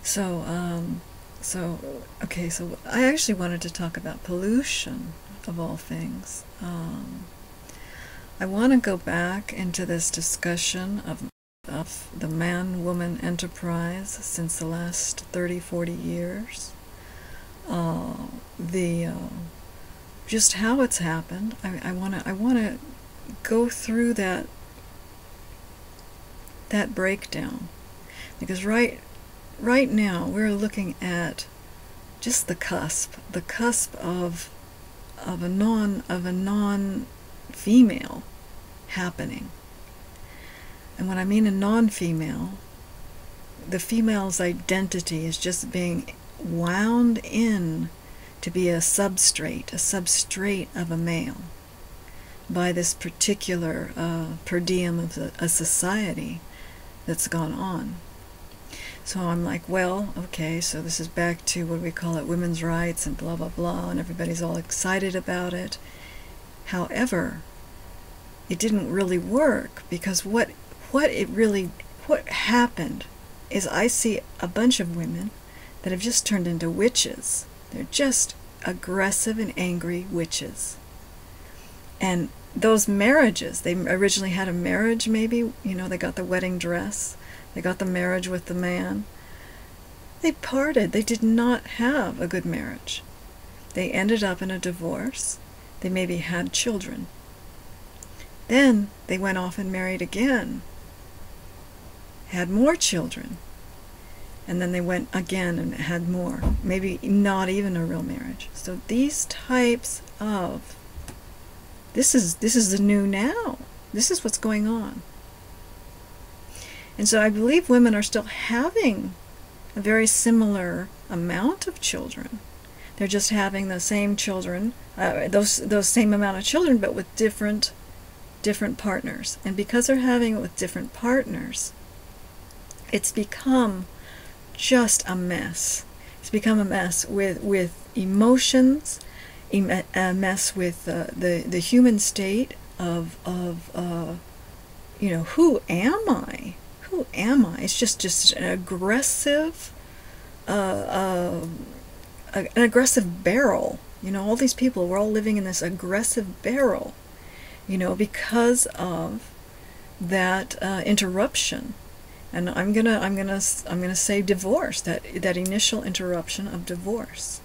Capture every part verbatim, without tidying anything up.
So, um, so, okay, so I actually wanted to talk about pollution, of all things. Um, I want to go back into this discussion of, of the man-woman enterprise since the last thirty, forty years. Uh, the, uh, just how it's happened. I, I want to, I want to go through that, that breakdown. Because right, right now we're looking at just the cusp, the cusp of of a non of a non-female happening. And when I mean a non-female, the female's identity is just being wound in to be a substrate, a substrate of a male by this particular uh, per diem of a, a society that's gone on. So I'm like, well, okay, so this is back to what we call it, women's rights and blah, blah, blah, and everybody's all excited about it. However, it didn't really work, because what what it really, what happened is I see a bunch of women that have just turned into witches. They're just aggressive and angry witches. And those marriages, they originally had a marriage maybe, you know, they got the wedding dress, they got the marriage with the man. They parted. They did not have a good marriage. They ended up in a divorce. They maybe had children. Then they went off and married again, had more children, and then they went again and had more. Maybe not even a real marriage. So these types of, this is, this is the new now. This is what's going on. And so I believe women are still having a very similar amount of children. They're just having the same children, uh, those those same amount of children, but with different different partners. And because they're having it with different partners, it's become just a mess. It's become a mess with with emotions, a mess with uh, the the human state of of uh, you know, who am I? Who am I? It's just, just an aggressive, uh, uh, an aggressive barrel. You know, all these people, we're all living in this aggressive barrel, you know, because of that uh, interruption. And I'm gonna, I'm gonna, I'm gonna say divorce. That that initial interruption of divorce.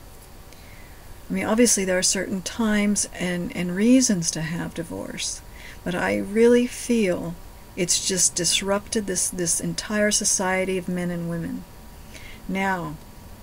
I mean, obviously there are certain times and and reasons to have divorce, but I really feel it's just disrupted this, this entire society of men and women. Now,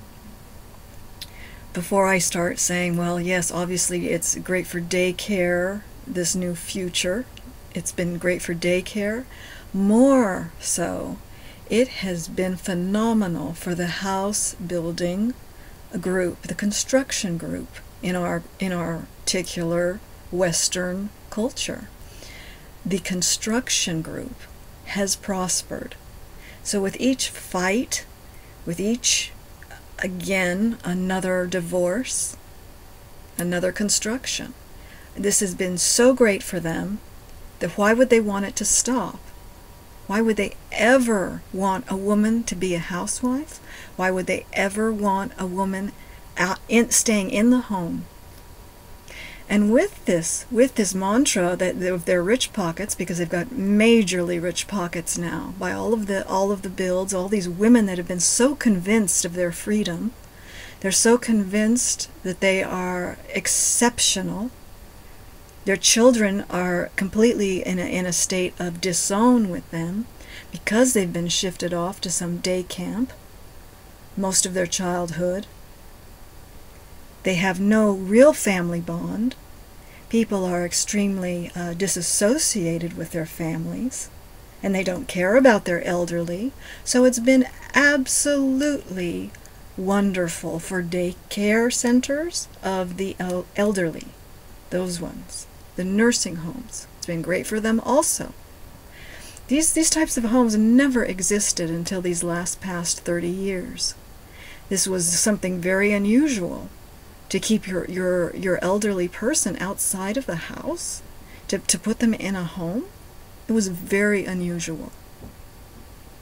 before I start saying, well, yes, obviously it's great for daycare, this new future. It's been great for daycare. More so, it has been phenomenal for the house building group, the construction group in our, in our particular Western culture. The construction group has prospered. So with each fight, with each, again, another divorce, another construction, this has been so great for them that why would they want it to stop? Why would they ever want a woman to be a housewife? Why would they ever want a woman out in, staying in the home? And with this, with this mantra that of their rich pockets, because they've got majorly rich pockets now, by all of the all of the builds, all these women that have been so convinced of their freedom, they're so convinced that they are exceptional. Their children are completely in a, in a state of disown with them, because they've been shifted off to some day camp most of their childhood. They have no real family bond. People are extremely uh, disassociated with their families, and they don't care about their elderly. So it's been absolutely wonderful for daycare centers of the el elderly, those ones, the nursing homes. It's been great for them also. These, these types of homes never existed until these last past thirty years. This was something very unusual. To keep your, your, your elderly person outside of the house, to, to put them in a home, it was very unusual.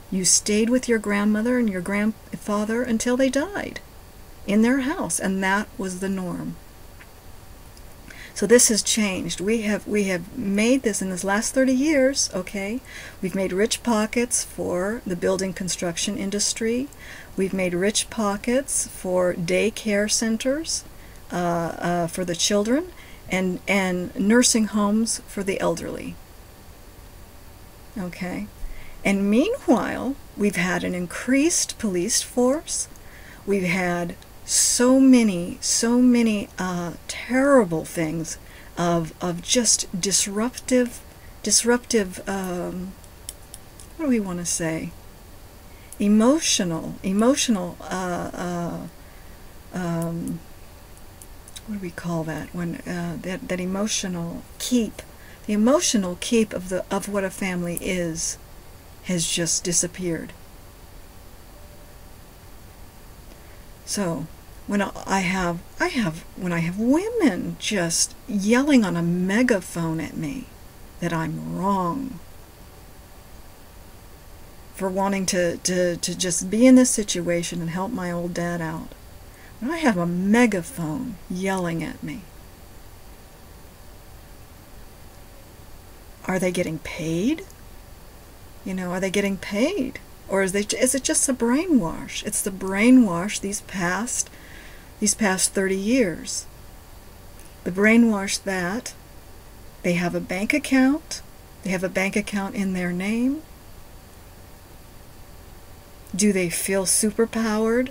You stayed with your grandmother and your grandfather until they died in their house, and that was the norm. So this has changed. We have we have made this in this last thirty years, okay? We've made rich pockets for the building construction industry. We've made rich pockets for daycare centers uh, uh, for the children, and, and nursing homes for the elderly. Okay? And meanwhile, we've had an increased police force. We've had so many, so many uh, terrible things of of just disruptive, disruptive. Um, what do we want to say? Emotional, emotional. Uh, uh, um, what do we call that? When uh, that that emotional keep, the emotional keep of the of what a family is, has just disappeared. So. When I have, I have, when I have women just yelling on a megaphone at me that I'm wrong for wanting to, to, to just be in this situation and help my old dad out. When I have a megaphone yelling at me, are they getting paid? You know, are they getting paid? Or is, they, is it just a brainwash? It's the brainwash these past these past thirty years. The brainwash that they have a bank account, they have a bank account in their name. Do they feel superpowered?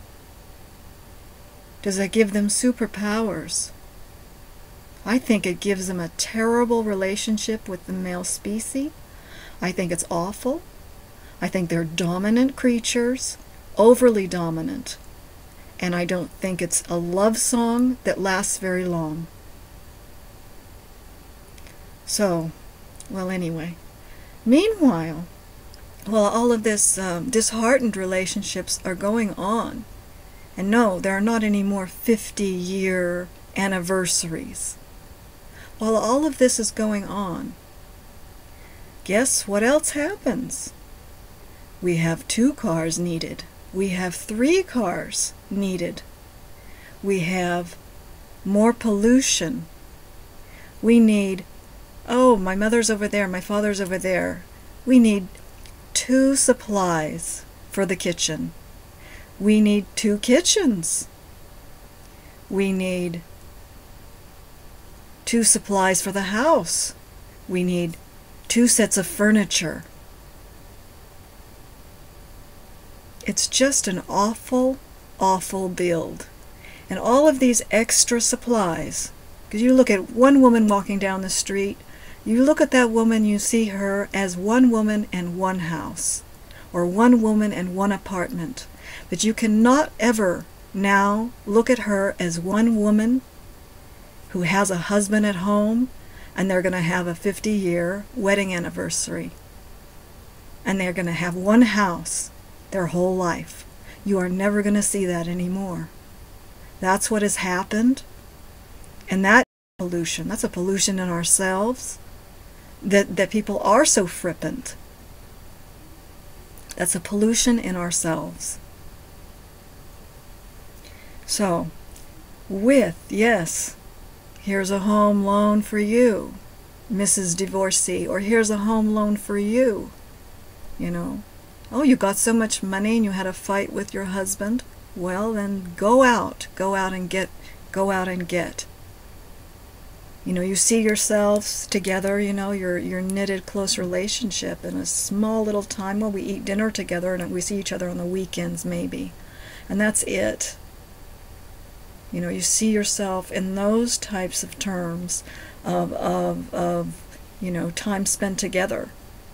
Does that give them superpowers? I think it gives them a terrible relationship with the male species. I think it's awful. I think they're dominant creatures, overly dominant. And I don't think it's a love song that lasts very long. So, well, anyway. Meanwhile, while all of this um, disheartened relationships are going on, and no, there are not any more fifty-year anniversaries. While all of this is going on, guess what else happens? We have two cars needed. We have three cars needed. We have more pollution. We need, oh, my mother's over there, my father's over there. We need two supplies for the kitchen. We need two kitchens. We need two supplies for the house. We need two sets of furniture. It's just an awful, awful build. And all of these extra supplies, because you look at one woman walking down the street, you look at that woman, you see her as one woman and one house, or one woman and one apartment. But you cannot ever now look at her as one woman who has a husband at home, and they're going to have a fifty-year wedding anniversary. And they're going to have one house their whole life. You are never going to see that anymore. That's what has happened. And that pollution, that's a pollution in ourselves, that, that people are so flippant. That's a pollution in ourselves. So, with, yes, here's a home loan for you, Missus Divorcee, or here's a home loan for you, you know. Oh, you got so much money and you had a fight with your husband? Well, then go out. Go out and get. Go out and get. You know, you see yourselves together, you know, your your knitted close relationship in a small little time. Well, we eat dinner together and we see each other on the weekends maybe. And that's it. You know, you see yourself in those types of terms of, of, of you know, time spent together.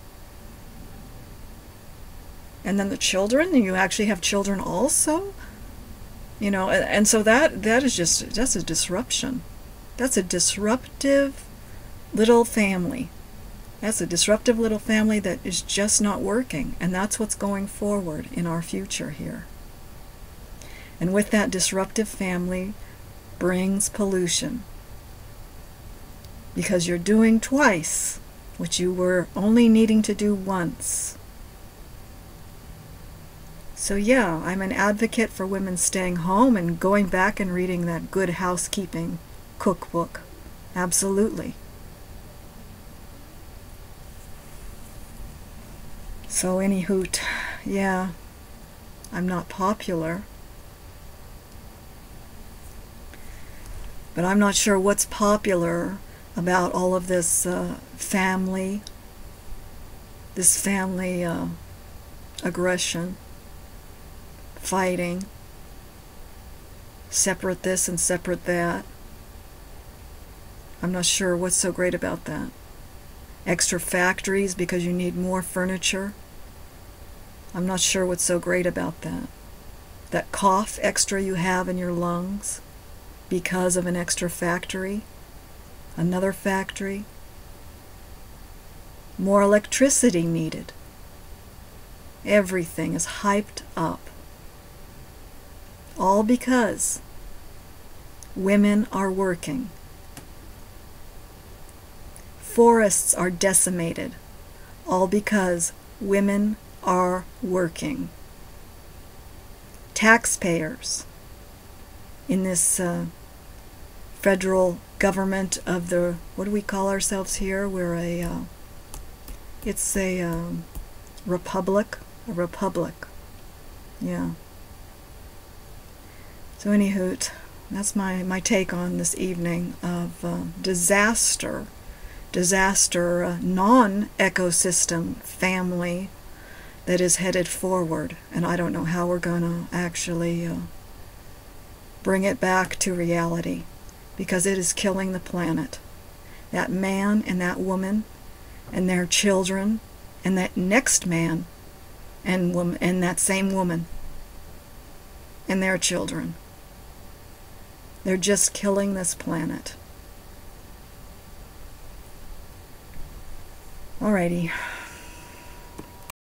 And then the children, you actually have children also, you know, and, and so that that is just, that's a disruption. That's a disruptive little family. That's a disruptive little family that is just not working, and that's what's going forward in our future here. And with that disruptive family brings pollution, because you're doing twice what you were only needing to do once. So yeah, I'm an advocate for women staying home and going back and reading that Good Housekeeping cookbook. Absolutely. So any hoot, yeah, I'm not popular. But I'm not sure what's popular about all of this uh, family, this family uh, aggression, fighting, separate this and separate that. I'm not sure what's so great about that. Extra factories because you need more furniture. I'm not sure what's so great about that. That cough extra you have in your lungs because of an extra factory, another factory. More electricity needed. Everything is hyped up. All because women are working. Forests are decimated. All because women are working. Taxpayers in this uh, federal government of the, what do we call ourselves here? We're a, uh, it's a um, republic, a republic, yeah. So any hoot, that's my, my take on this evening of uh, disaster, disaster, uh, non-ecosystem family that is headed forward, and I don't know how we're going to actually uh, bring it back to reality, because it is killing the planet. That man and that woman and their children and that next man and woman and that same woman and their children. They're just killing this planet. Alrighty.